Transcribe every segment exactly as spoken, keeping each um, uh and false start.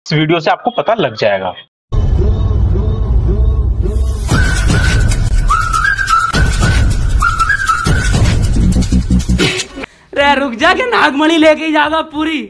इस वीडियो से आपको पता लग जाएगा। रे रुक जा के नागमणि लेके जाएगा पूरी।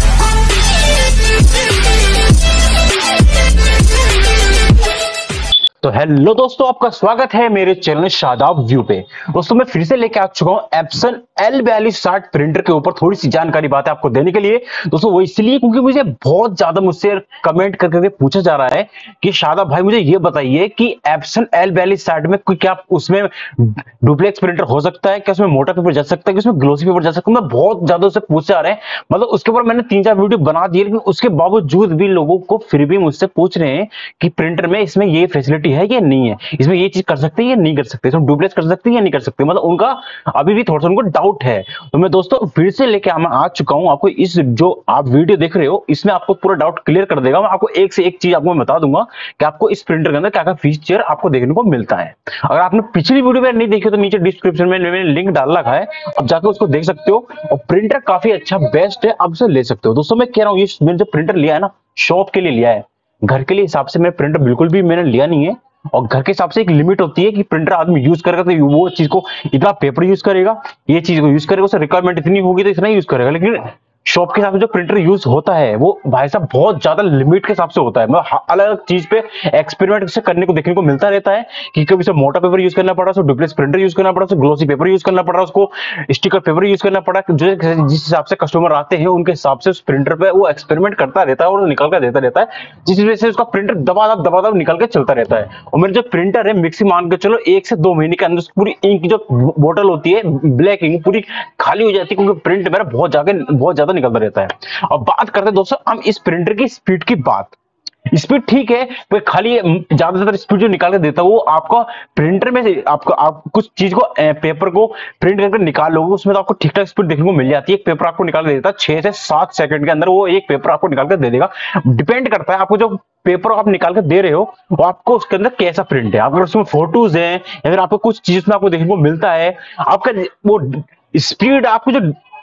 तो हेलो दोस्तों, आपका स्वागत है मेरे चैनल शादाब व्यू पे। दोस्तों मैं फिर से लेके आ चुका हूं एप्सन एल बयालीस साठ प्रिंटर के ऊपर थोड़ी सी जानकारी बातें आपको देने के लिए। दोस्तों वो इसलिए क्योंकि मुझे बहुत ज्यादा मुझसे कमेंट कर करके पूछा जा रहा है कि शादाब भाई मुझे ये बताइए कि एप्सन एल बयालीस साठ में क्या उसमें डुप्लेक्स प्रिंटर हो सकता है, क्या उसमें मोटा पेपर जा सकता है, क्या उसमें ग्लोसी पेपर जा सकता है। मैं बहुत ज्यादा उससे पूछे जा रहे हैं, मतलब उसके ऊपर मैंने तीन चार वीडियो बना दिए, लेकिन उसके बावजूद भी लोगों को फिर भी मुझसे पूछ रहे हैं कि प्रिंटर में इसमें ये फैसिलिटी है या नहीं है, इसमें ये चीज कर सकते हैं या नहीं कर सकते, इसमें डुप्लेक्स कर सकते हैं या नहीं कर सकते। मतलब उनका अभी भी थोड़ा सा उनको डाउट है। तो मैं दोस्तों फिर से लेके आ चुका हूं आपको, इस जो आप वीडियो देख रहे हो इसमें आपको पूरा डाउट क्लियर कर देगा। मैं आपको एक से एक चीज आपको बता दूंगा कि आपको इस प्रिंटर के अंदर क्या क्या फीचर आपको देखने को मिलता है। अगर आपने पिछली वीडियो में नहीं देखी तो नीचे डिस्क्रिप्शन में मैंने लिंक डाल रखा है, आप जाकर उसको देख सकते हो। और प्रिंटर काफी अच्छा बेस्ट है, आप उसे ले सकते हो। दोस्तों मैं कह रहा हूं, ये मैंने जो प्रिंटर लिया है ना, शॉप के लिए लिया है, घर के लिए हिसाब से मैं प्रिंटर बिल्कुल भी मैंने लिया नहीं है। और घर के हिसाब से एक लिमिट होती है कि प्रिंटर आदमी यूज करेगा तो वो चीज को इतना पेपर यूज करेगा, ये चीज को यूज करेगा, उससे रिक्वायरमेंट इतनी होगी तो इतना यूज करेगा। लेकिन शॉप के हिसाब से जो प्रिंटर यूज होता है वो भाई साहब बहुत ज्यादा लिमिट के हिसाब से होता है। मतलब अलग अलग चीज पे एक्सपेरिमेंट से करने को देखने को मिलता रहता है कि कभी से मोटा पेपर यूज करना पड़ा, उसको डुप्लेक्स प्रिंटर यूज करना पड़ा, उसको ग्लोसी पेपर यूज करना पड़ा, उसको स्टिकर पेपर यूज करना पड़ा। जो जिस हिसाब से कस्टमर आते हैं उनके हिसाब से उस प्रिंटर पे वो एक्सपेरिमेंट करता रहता है और निकल कर देता रहता है, जिस वजह से उसका प्रिंटर दबादब दबादब निकल के चलता रहता है। और मेरे जो प्रिंटर है मिक्सी मान के चलो एक से दो महीने के अंदर पूरी इंक जो बोतल होती है ब्लैक इंक पूरी खाली हो जाती है, क्योंकि प्रिंट मेरा बहुत ज्यादा बहुत ज्यादा निकलता रहता है। अब बात करते हैं दोस्तों हम इस प्रिंटर की स्पीड की बात। स्पीड ठीक है, पर खाली ज्यादा से ज्यादा स्पीड जो निकाल के देता है वो आपका प्रिंटर में से आपको आप कुछ चीज को पेपर को प्रिंट करके निकाल लोगे उसमें तो आपको ठीक ठाक स्पीड देखने को मिल जाती है। एक पेपर आपको निकाल के देता है छह से सात सेकंड के अंदर, वो एक पेपर आपको निकाल कर दे देगा। डिपेंड करता है आपको जो पेपर आप निकाल कर दे रहे हो वो आपको उसके अंदर कैसा प्रिंट है। अगर उसमें फोटोज है या फिर आपको कुछ चीज में आपको देखने को मिलता है, आपका वो स्पीड आपको जो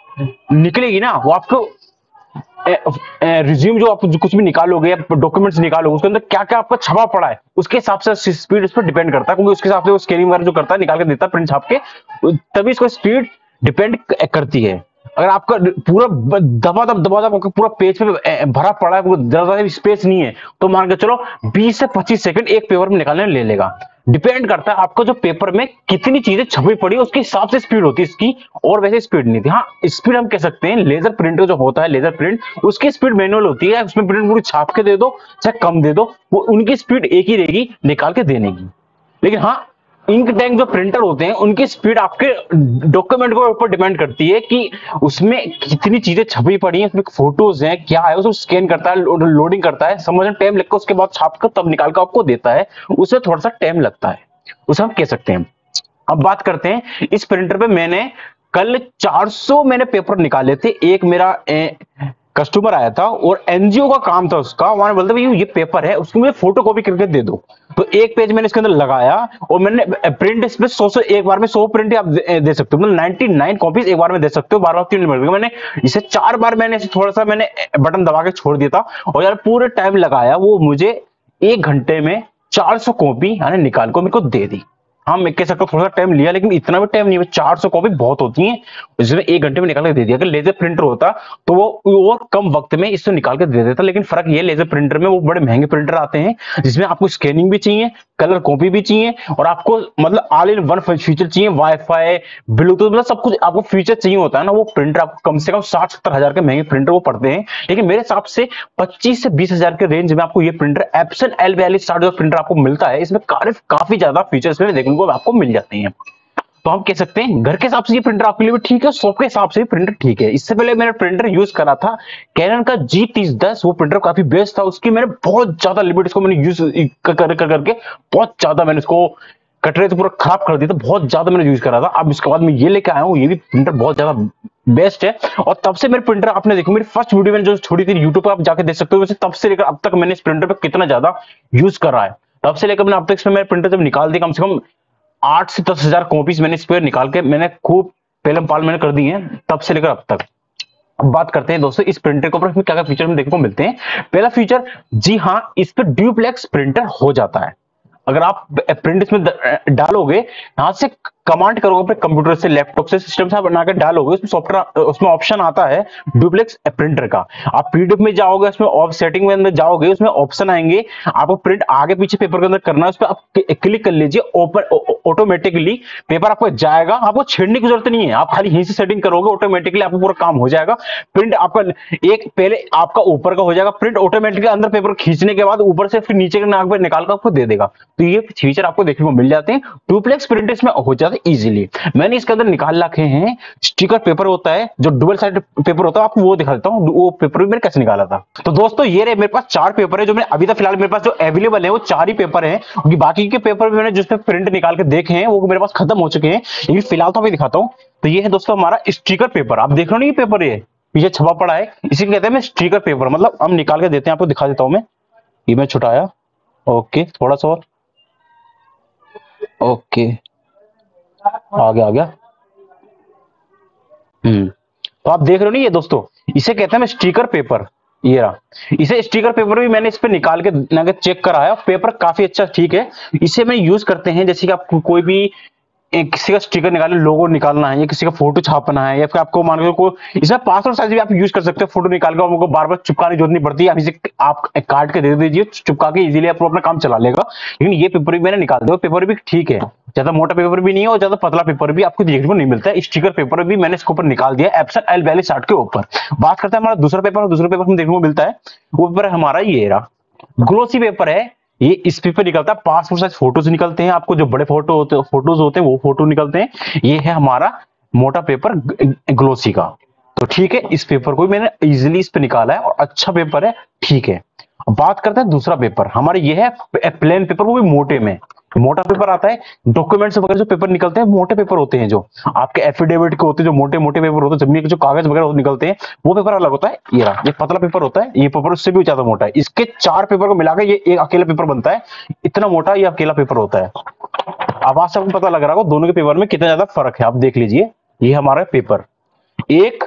निकलेगी ना वो आपको रिज्यूम जो आप कुछ भी निकालोगे या डॉक्यूमेंट्स निकालोगे उसके अंदर क्या क्या आपका छपा पड़ा है उसके हिसाब से स्पीड इस पर डिपेंड करता है, क्योंकि उसके हिसाब से वो स्कैनिंग वगैरह जो करता है निकाल के देता है प्रिंट छाप के, तभी इसको स्पीड डिपेंड करती है। अगर आपका पूरा दबादब दबादब आपका पूरा पेज पे भरा पड़ा है, ज्यादा स्पेस नहीं है, तो मान के चलो बीस से पच्चीस सेकंड एक पेपर में निकालने ले लेगा। डिपेंड करता है आपको जो पेपर में कितनी चीजें छपी पड़ी उसके हिसाब से स्पीड होती है इसकी, और वैसे स्पीड नहीं थी। हाँ स्पीड हम कह सकते हैं लेजर प्रिंटर जो होता है लेजर प्रिंट उसकी स्पीड मैनुअल होती है, उसमें प्रिंट पूरी छाप के दे दो चाहे कम दे दो, वो उनकी स्पीड एक ही रहेगी निकाल के देने की। लेकिन हाँ इंक टैंक जो प्रिंटर होते हैं उनकी स्पीड आपके डॉक्यूमेंट के ऊपर डिपेंड करती है कि उसमें कितनी चीजें छपी पड़ी हैं, उसमें फोटोज हैं क्या है, उसको स्कैन करता है, लोडिंग करता है, समझने टाइम लगता है, उसके बाद छाप कर तब निकाल कर आपको देता है, उससे थोड़ा सा टाइम लगता है, उसे हम कह सकते हैं। अब बात करते हैं इस प्रिंटर पे मैंने कल चार सौ मैंने पेपर निकाले थे। एक मेरा ए, कस्टमर आया था और एनजीओ का काम था उसका, वहां बोलते भाई ये पेपर है उसको मुझे फोटो कॉपी करके दे दो। तो एक पेज मैंने इसके अंदर लगाया और मैंने प्रिंट इस पे सौ सौ एक बार में सौ प्रिंट आप दे सकते हो, मतलब निन्यानवे कॉपीज एक बार में दे सकते हो, बार बार तीन मिनट। मैंने इसे चार बार मैंने इसे थोड़ा सा मैंने बटन दबा के छोड़ दिया था और यार पूरे टाइम लगाया, वो मुझे एक घंटे में चार सौ कॉपी यानी निकाल को मेरे को दे दी। हाँ मैं कह सकता हूँ थोड़ा सा टाइम लिया लेकिन इतना भी टाइम नहीं है, चार सौ कॉपी बहुत होती हैं, जिसमें एक घंटे में निकाल के दे दिया। अगर लेजर प्रिंटर होता तो वो और कम वक्त में इससे निकाल के दे देता। लेकिन फर्क ये लेजर प्रिंटर में वो बड़े महंगे प्रिंटर आते हैं जिसमें आपको स्कैनिंग भी चाहिए, कलर कॉपी भी चाहिए और आपको मतलब ऑल इन वन फीचर चाहिए, वाईफाई ब्लूटूथ मतलब सब कुछ आपको फीचर चाहिए होता है ना। वो प्रिंटर आपको कम से कम साठ सत्तर हजार के महंगे प्रिंटर वो पड़ते हैं। लेकिन मेरे हिसाब से पच्चीस से बीस हजार के रेंज में आपको ये प्रिंटर एप्सन एल बयालीस साठ जो प्रिंटर आपको मिलता है, इसमें काफी ज्यादा फीचर्स में देखने को आपको मिल जाते हैं। तो हम कह सकते हैं घर के हिसाब से ये प्रिंटर आपके लिए भी ठीक है, शॉप के हिसाब से भी प्रिंटर ठीक है। इससे पहले मैंने प्रिंटर यूज करा था कैनन का जी तीस दस, वो प्रिंटर काफी बेस्ट था, उसकी मैंने बहुत ज्यादा लिमिट इसको मैंने यूज कर कर करके बहुत ज्यादा मैंने इसको कटरे तो पूरा खराब कर दिया था, बहुत ज्यादा मैंने यूज करा था। अब इसके बाद मैं ये लेके आया हूँ, ये भी प्रिंटर बहुत ज्यादा बेस्ट है। और तब से मेरे प्रिंटर आपने देखो मेरी फर्स्ट वीडियो में जो छोड़ी थी यूट्यूब पर आप जाके देख सकते हो, वैसे तब से लेकर अब तक मैंने इस प्रिंटर पर कितना ज्यादा यूज करा है। तब से लेकर मैंने अब तक इसमें मेरे प्रिंटर जब निकाल दी कम से कम आठ से दस हजार कॉपीज मैंने इस पर निकाल के मैंने खूब पेलम पाल मैंने कर दी है तब से लेकर अब तक। अब बात करते हैं दोस्तों इस प्रिंटर के ऊपर क्या क्या फीचर हमें देखने को मिलते हैं। पहला फीचर, जी हाँ, इस पर ड्यूप्लेक्स प्रिंटर हो जाता है। अगर आप प्रिंट इसमें डालोगे, यहां से कमांड करोगे अपने कंप्यूटर से, लैपटॉप से, सिस्टम से बनाकर डालोगे, उसमें सॉफ्टवेयर, उसमें ऑप्शन आता है डुप्लेक्स प्रिंटर का। आप पीडीएफ में जाओगे, उसमें ऑफ सेटिंग में अंदर जाओगे, उसमें ऑप्शन आएंगे, आपको प्रिंट आगे पीछे पेपर के अंदर करना है, उस पर आप क्लिक कर लीजिए, ओपन ऑटोमेटिकली पेपर आपको जाएगा, आपको छेड़ने की जरूरत नहीं है, आप खाली यहीं से सेटिंग करोगे, ऑटोमेटिकली आपका पूरा काम हो जाएगा। प्रिंट आपका एक पहले आपका ऊपर का हो जाएगा, प्रिंट ऑटोमेटिकली अंदर पेपर खींचने के बाद ऊपर से फिर नीचे के नाक पर निकाल कर आपको दे देगा। तो ये फीचर आपको देखने को मिल जाते हैं, डुप्लेक्स प्रिंट इसमें हो जाता है इजीली। मैंने इसके अंदर निकाल रखे हैं स्टिकर पेपर होता है, जो डबल साइड पेपर होता है, आपको वो दिखा देता हूं, वो पेपर भी मैंने कैसे निकाला था। तो दोस्तों ये रहे मेरे पास चार पेपर है, जो मैंने अभी तक फिलहाल मेरे पास जो अवेलेबल है वो चार ही पेपर है, क्योंकि बाकी के पेपर भी मैंने जिसपे प्रिंट निकाल के देखे हैं वो मेरे पास खत्म हो चुके हैं, लेकिन फिलहाल तो अभी दिखाता हूं। तो ये है दोस्तों हमारा स्टिकर पेपर, आप देख रहे हो ना ये पेपर, ये पीछे छपा पड़ा है, इसी कहते हैं मैं स्टिकर पेपर, मतलब हम निकाल के देते हैं, आपको दिखा देता हूं मैं। ये मैं छुटाया, ओके, थोड़ा सा और, ओके, आ गया आ गया। हम्म तो आप देख रहे हो ना ये दोस्तों, इसे कहते हैं मैं स्टिकर पेपर, ये रहा। इसे स्टिकर पेपर भी मैंने इस पे निकाल के चेक कराया, पेपर काफी अच्छा ठीक है। इसे मैं यूज करते हैं जैसे कि आप कोई भी एक किसी का स्टिकर निकालना, लोगो निकालना है, या किसी का फोटो छापना है, या फिर आपको मान लो को इसमें पासपोर्ट साइज भी आप यूज कर सकते हो, फोटो निकाल कर आपको बार बार चिपकाने की जरूरत नहीं पड़ती है, आप इसे आप काट के दे दीजिए, चिपका के इजीली आप अपना काम चला लेगा। लेकिन ये पेपर भी मैंने निकाल दिया, पेपर भी ठीक है, ज्यादा मोटा पेपर भी नहीं है और ज्यादा पतला पेपर भी आपको देखने को नहीं मिलता है। स्टिकर पेपर भी मैंने इसके ऊपर निकाल दिया एप्सन एल बैली साठ के ऊपर। बात करते हैं हमारा दूसरा पेपर, दूसरा पेपर हमें देखने को मिलता है, वो पेपर हमारा ये रहा, ग्लोसी पेपर है। ये इस पेपर निकलता है, पासपोर्ट साइज फोटोज निकलते हैं, आपको जो बड़े फोटो होते फोटोज होते हैं वो फोटो निकलते हैं। ये है हमारा मोटा पेपर ग्लोसी का। तो ठीक है, इस पेपर को मैंने इजीली इस पे निकाला है और अच्छा पेपर है, ठीक है। अब बात करते हैं दूसरा पेपर, हमारे ये है प्लेन पेपर, वो भी मोटे में मोटा पेपर आता है। डॉक्यूमेंट्स वगैरह जो पेपर निकलते हैं मोटे पेपर होते हैं, जो आपके एफिडेविट के होते हैं, जो मोटे मोटे पेपर होते हैं, जमीन के जो कागज वगैरह निकलते हैं वो पेपर अलग होता है। ये रहा, ये पतला पेपर होता है, ये पेपर उससे भी ज्यादा मोटा है। इसके चार पेपर को मिलाकर ये एक अकेला पेपर बनता है, इतना मोटा ये अकेला पेपर होता है। आवाज से आपको पता लग रहा होगा दोनों के पेपर में कितना ज्यादा फर्क है, आप देख लीजिए। ये हमारा पेपर एक,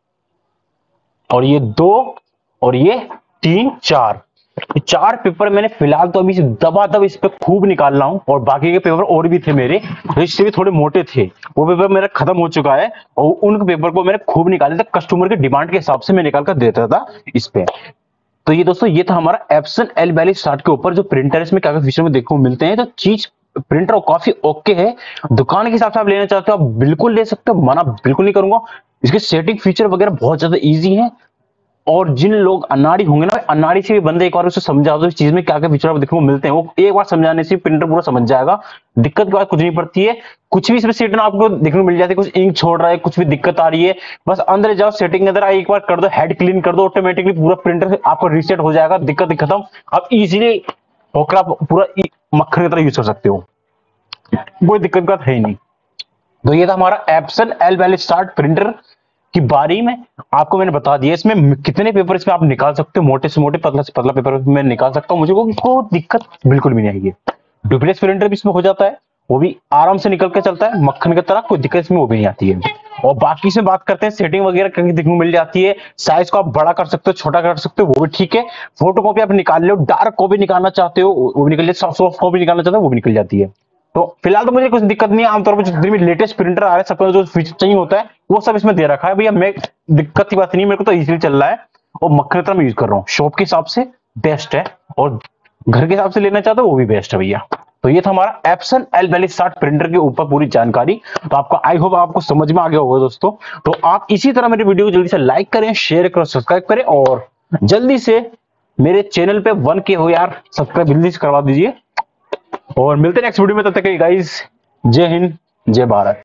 और ये दो, और ये तीन, चार, चार पेपर मैंने फिलहाल तो अभी दबा दब इस पे खूब निकाल रहा हूं, और बाकी के पेपर और भी थे मेरे, इससे भी थोड़े मोटे थे, वो पेपर मेरा खत्म हो चुका है, और उन पेपर को मैंने खूब निकाले थे, कस्टमर के डिमांड के हिसाब से मैं निकाल कर देता था इस पे। तो ये दोस्तों ये था हमारा एप्सन एल बैली साठ के ऊपर जो प्रिंटर, इसमें क्या क्या फीचर में देखने को मिलते हैं। तो चीज प्रिंटर काफी ओके है, दुकान के हिसाब से आप लेना चाहते हो आप बिल्कुल ले सकते हो, मना बिल्कुल नहीं करूंगा। इसके सेटिंग फीचर वगैरह बहुत ज्यादा ईजी है, और जिन लोग अनाड़ी होंगे ना, अनाड़ी से भी बंदे एक बार उसे समझा दो इस चीज में क्या क्या फीचर देखने को मिलते हैं, वो एक बार समझाने से प्रिंटर पूरा समझ जाएगा, दिक्कत की बात कुछ नहीं पड़ती है। कुछ भी इसमें सेटिंग आपको देखने को मिल जाती है, कुछ इंक छोड़ रहा है, कुछ भी दिक्कत आ रही है, बस अंदर जाओ, सेटिंग के अंदर एक बार कर दो, हेड क्लीन कर दो, ऑटोमेटिकली पूरा प्रिंटर आपको रीसेट हो जाएगा, दिक्कत खत्म। आप इजीली होकर आप पूरा मक्खन की तरह यूज कर सकते हो, कोई दिक्कत की बात है ही नहीं। तो ये था हमारा एप्सन एल बैली साठ प्रिंटर की बारी में आपको मैंने बता दिया, इसमें कितने पेपर इसमें आप निकाल सकते हो, मोटे से मोटे, पतला से पतला पेपर मैं निकाल सकता हूं, मुझे को, को दिक्कत बिल्कुल भी नहीं आएगी। डुप्लेक्स प्रिंटर भी इसमें हो जाता है, वो भी आराम से निकल के चलता है मक्खन की तरह, कोई दिक्कत इसमें वो भी नहीं आती है। और बाकी से बात करते हैं सेटिंग वगैरह कहीं देखने को मिल जाती है, साइज को आप बड़ा कर सकते हो, छोटा कर सकते हो, वो भी ठीक है। फोटो कॉपी आप निकाल लो, डार्क कॉपी निकालना चाहते हो वो भी निकल जाती है, सॉफ्ट कॉपी निकालना चाहते हो वो भी निकल जाती है। तो फिलहाल तो मुझे कुछ दिक्कत नहीं है, आमतौर पर जितने भी लेटेस्ट प्रिंटर आ रहे हैं सबका जो फीचर चाहिए होता है वो सब इसमें दे रखा है भैया, मैं दिक्कत की बात नहीं, मेरे को तो इजीली चल रहा है, और मक्खन तरह मैं यूज कर रहा हूँ, शॉप के हिसाब से बेस्ट है, और घर के हिसाब से लेना चाहते हो वो भी बेस्ट है भैया। तो ये था हमारा एप्सन एल बैली साठ प्रिंटर के ऊपर पूरी जानकारी। तो आपको आई होप आपको समझ में आ गया होगा दोस्तों। तो आप इसी तरह मेरे वीडियो को जल्दी से लाइक करें, शेयर करें, सब्सक्राइब करें, और जल्दी से मेरे चैनल पे वन के हो यार, सब्सक्राइब जल्दी से करवा दीजिए, और मिलते हैं नेक्स्ट वीडियो में, तब तक के लिए गाइस जय हिंद जय भारत।